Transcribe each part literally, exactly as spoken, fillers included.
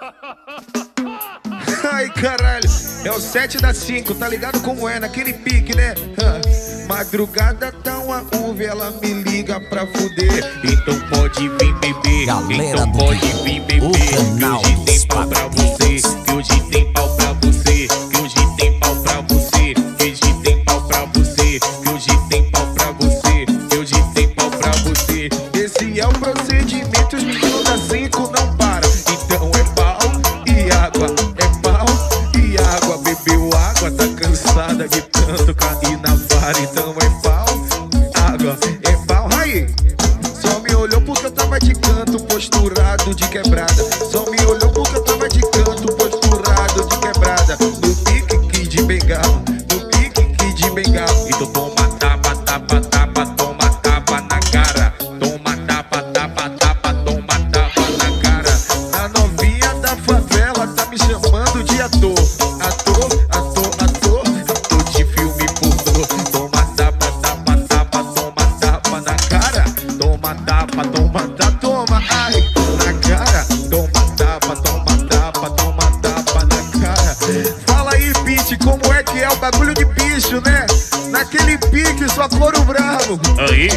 Ai, caralho, é o sete da cinco, tá ligado como é? Naquele pique, né? Madrugada tá uma uva, ela me liga pra fuder. Então pode vir beber, Galera então do pode vir beber. Que hoje tem pau pra você, que hoje tem pau pra você, que hoje tem pau pra você, que hoje tem pau pra você, que hoje tem pau pra você, que hoje tem pau pra você. Esse é o procedimento, os meninos da cinco não param. Então é pau e água, é pau e água. Bebeu água, tá cansada de tanto cair na vara. Então é pau, água, é pau. Aí, só me olhou porque eu tava de canto, posturado de quebrada. Só me olhou porque eu tava de canto, posturado de quebrada. No pique que de bengala, no pique que de bengala. Então toma tapa, tapa, tapa, toma tapa na cara. Toma tapa, tapa, tapa, toma tapa na cara. A novinha da favela tá me chamando de ator. Ator, ator, ator, ator de filme pornô. Toma tapa, tapa, tapa, toma tapa na cara. Toma tapa, toma tapa, toma, ai, na cara. Toma tapa, toma tapa, toma tapa na cara. Fala aí, Pete, como é que é o bagulho de bicho, né? Naquele pique, só couro bravo. Aí.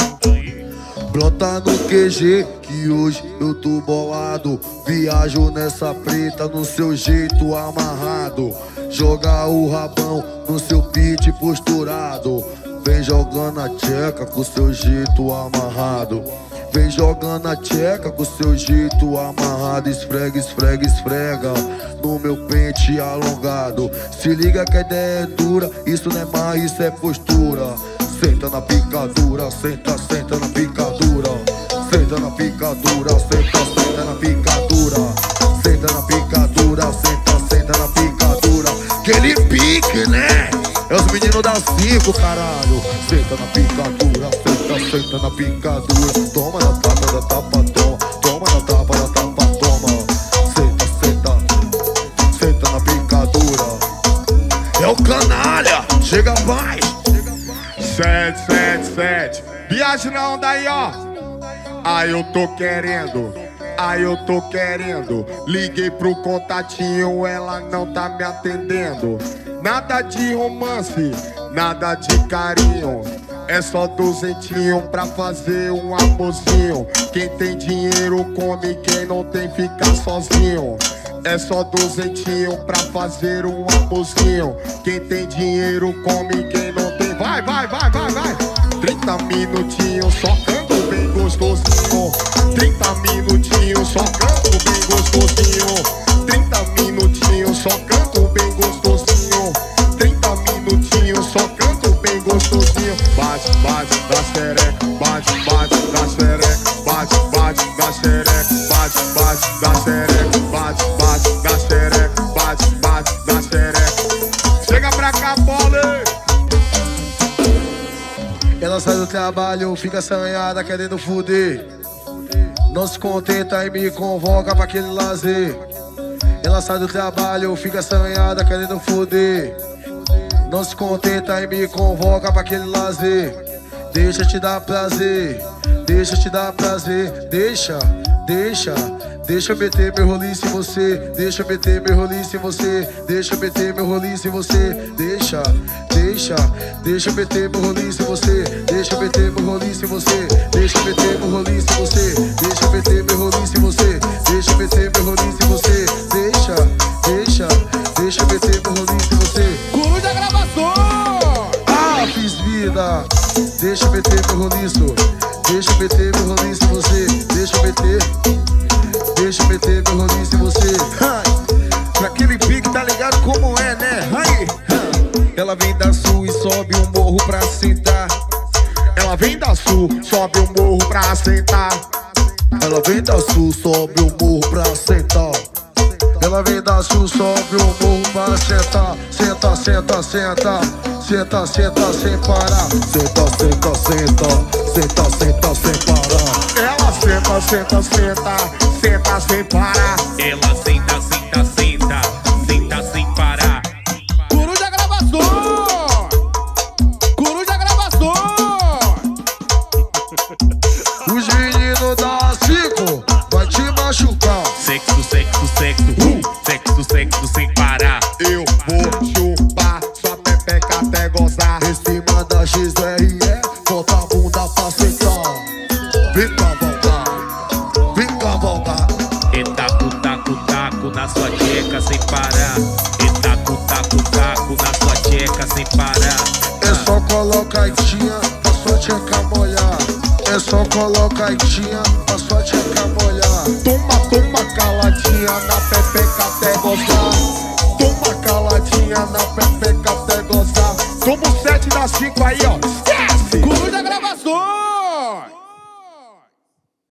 Brota no Q G, que hoje eu tô bolado. Viajo nessa preta no seu jeito amarrado. Joga o rabão no seu pit posturado. Vem jogando a tcheca com seu jeito amarrado. Vem jogando a tcheca com seu jeito amarrado. Esfrega, esfrega, esfrega no meu pente alongado. Se liga que a ideia é dura, isso não é mais, isso é postura. Senta na picadura, senta, senta na picadura. Senta na picadura, senta, senta na picadura. Senta na picadura, senta, senta na picadura. Aquele pique, né? É os meninos da cinco, caralho. Senta na picadura, senta, senta na picadura. Toma na tapa, da tapa, toma. Toma na tapa, da tapa, toma. Senta, senta, senta na picadura. É o canalha, chega mais. Sete, sete, sete. Viagem na onda aí, ó. Aí eu tô querendo, aí eu tô querendo. Liguei pro contatinho, ela não tá me atendendo. Nada de romance, nada de carinho. É só duzentinho pra fazer um amorzinho. Quem tem dinheiro come, quem não tem fica sozinho. É só duzentinho pra fazer um amorzinho. Quem tem dinheiro come, quem não tem. Vai, vai, vai, vai, vai. Trinta minutinhos só canto bem gostosinho. Trinta minutinhos só canto bem gostosinho. Trinta minutinhos só canto bem gostosinho. Trinta minutinhos só canto bem gostosinho. Bate, bate da xereca, bate, bate da xereca, bate, bate da xereca, bate, bate da xereca, bate, bate da xereca, bate, bate da xereca. Chega pra cá, bola! Ela sai do trabalho, fica assanhada, querendo fuder. Não se contenta e me convoca pra aquele lazer. Ela sai do trabalho, fica assanhada, querendo fuder. Não se contenta e me convoca pra aquele lazer. Deixa te dar prazer, deixa te dar prazer. Deixa, deixa, deixa eu meter meu roliço em você. Deixa eu meter meu roliço em você. Deixa eu meter meu roliço em você. Deixa, deixa, deixa eu meter meu roliço em você. Deixa eu meter meu roliço em você. Deixa eu meter meu roliço em você. Deixa eu meter meu roliço em você. Deixa eu meter meu roliço em você. Deixa, deixa, deixa eu meter meu roliço em você. Coruja Gravação! Ah, fiz vida. Deixa eu meter meu roliço. Deixa eu meter meu roliço em você. Deixa eu meter. Deixa eu meter meu roliço em você. Naquele pique, tá ligado como é, né? Aí, ela vem da sul e sobe um morro pra sentar. Ela vem da sul, sobe o morro pra sentar. Ela vem da sul, sobe o morro pra sentar. Ela vem da sul, sobe o morro pra sentar. Senta, senta, senta. Senta, senta, sem parar. Senta, senta, senta. Senta, senta, sem parar. Ela senta, senta, senta. Senta sem parar. Ela senta, senta, senta. Senta sem parar. Coruja Gravação! Coruja Gravação! Os meninos da cinco vai te machucar. Sexo, sexo, sexo, vem cavalgar, vem cavalgar. E taco, taco, taco na sua tcheca sem parar. E taco, taco, taco na sua tcheca sem parar. É só colocadinha pra sua tcheca molhar. É só colocadinha pra sua tcheca molhar. Toma, toma caladinha na pepeca até gozar. Toma caladinha na pepeca até gozar. Como sete das cinco aí, ó.